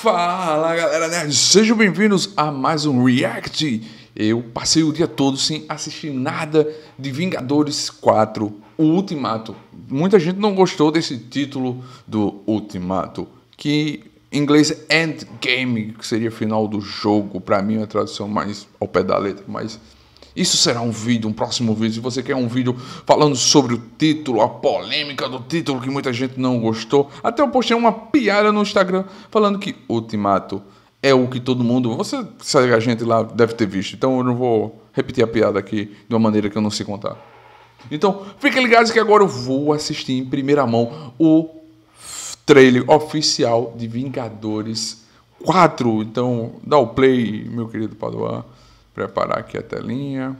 Fala galera nerd, sejam bem-vindos a mais um React. Eu passei o dia todo sem assistir nada de Vingadores 4, o Ultimato. Muita gente não gostou desse título do Ultimato, que em inglês é Endgame, que seria final do jogo. Para mim é a tradução mais ao pé da letra, mas isso será um vídeo, um próximo vídeo. Se você quer um vídeo falando sobre o título, a polêmica do título que muita gente não gostou. Até eu postei uma piada no Instagram falando que Ultimato é o que todo mundo... Você segue a gente lá, deve ter visto. Então eu não vou repetir a piada aqui de uma maneira que eu não sei contar. Então fiquem ligados que agora eu vou assistir em primeira mão o trailer oficial de Vingadores 4. Então dá o play, meu querido Paduan. Preparar aqui a telinha.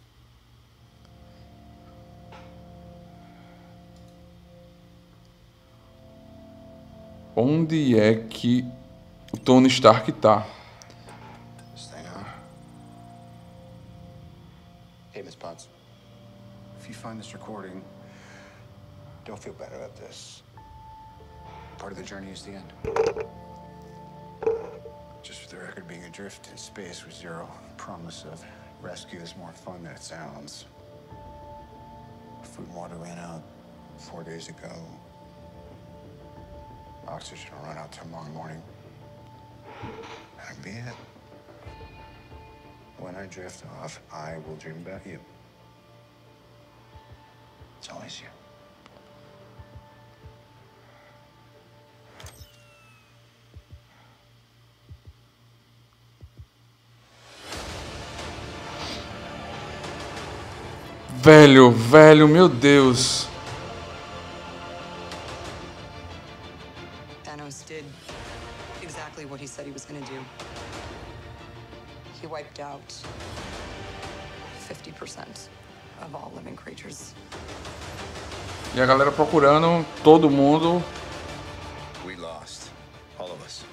Onde é que o Tony Stark tá? Hey, Miss Potts. If you find this recording, don't feel bad about this. Part of the journey is the end. Just for the record, being adrift in space with zero promise of rescue is more fun than it sounds. Food and water ran out 4 days ago. Oxygen will run out tomorrow morning. That'll be it. When I drift off, I will dream about you. It's always you. Velho, meu Deus. Thanos did exactly what he said he was going to do. He wiped out 50% of all living creatures. E a galera procurando todo mundo. We lost. All of us.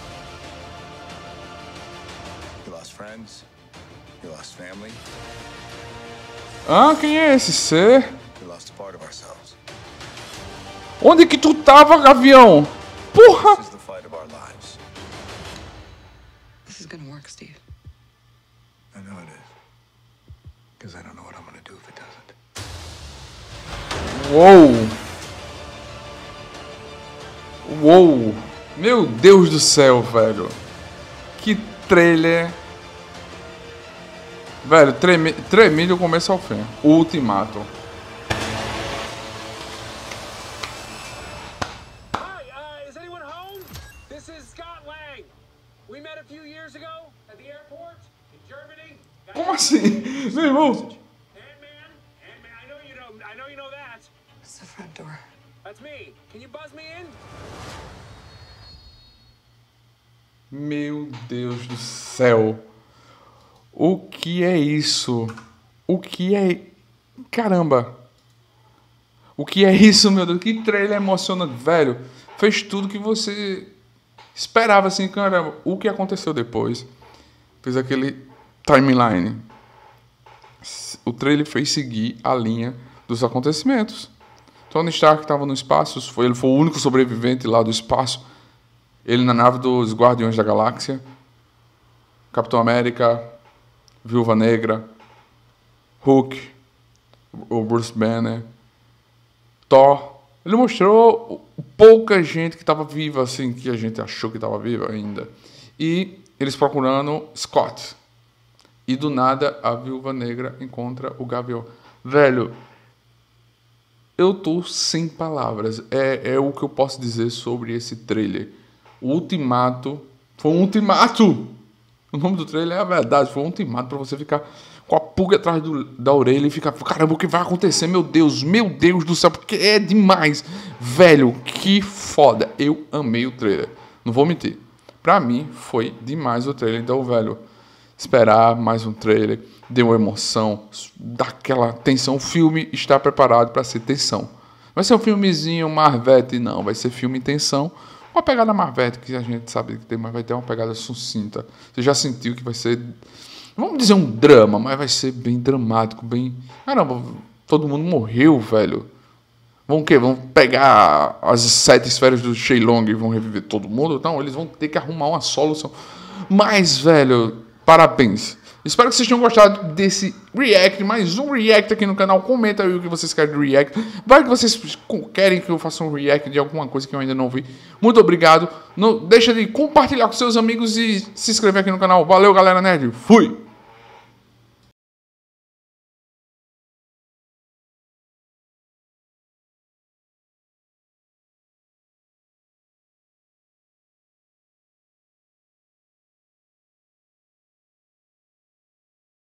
You lost friends. You lost family. Ah, quem é esse ser? We lost a part of ourselves. Onde que tu tava, Gavião? Porra! This is the fight of our lives. This is going to work, Steve. I know it is. Because I don't know what I'm going to do if it doesn't. Uou! Meu Deus do céu, velho. Que trailer. Velho, tremido do começo ao fim. O Ultimato. Hi, is anyone home? This is Scott Lang. We met a few years ago at the airport in Germany. Como assim? Meu irmão. Ant-Man, I know you know that. It's the front door. That's me. Can you buzz me in? Meu Deus do céu. O que é isso? O que é... Caramba. O que é isso, meu Deus? Que trailer emocionante, velho. Fez tudo que você esperava, assim, caramba. O que aconteceu depois? Fez aquele timeline. O trailer fez seguir a linha dos acontecimentos. Tony Stark estava no espaço. Ele foi o único sobrevivente lá do espaço. Ele na nave dos Guardiões da Galáxia. Capitão América... Viúva Negra, Hulk, o Bruce Banner, Thor. Ele mostrou pouca gente que estava viva, assim, que a gente achou que estava viva ainda. E eles procurando Scott. E do nada a Viúva Negra encontra o Gavião. Velho, eu tô sem palavras. É o que eu posso dizer sobre esse trailer. O Ultimato foi um ultimato. O nome do trailer é a verdade, foi um ultimato pra você ficar com a pulga atrás da orelha e ficar, caramba, o que vai acontecer? Meu Deus do céu, porque é demais. Velho, que foda. Eu amei o trailer, não vou mentir. Pra mim, foi demais o trailer. Então, velho, esperar mais um trailer, deu emoção, daquela tensão. O filme está preparado pra ser tensão. Vai ser um filmezinho Marvete, não, vai ser filme em tensão. Uma pegada Marvete, que a gente sabe que tem, mas vai ter uma pegada sucinta. Você já sentiu que vai ser, vamos dizer, um drama, mas vai ser bem dramático, bem... Caramba, todo mundo morreu, velho. Vão o quê? Vão pegar as 7 esferas do Shenlong e vão reviver todo mundo? Não, eles vão ter que arrumar uma solução. Mas, velho, parabéns. Espero que vocês tenham gostado desse react, mais um react aqui no canal. Comenta aí o que vocês querem de react. Vai que vocês querem que eu faça um react de alguma coisa que eu ainda não vi. Muito obrigado. Não deixa de compartilhar com seus amigos e se inscrever aqui no canal. Valeu, galera nerd. Fui!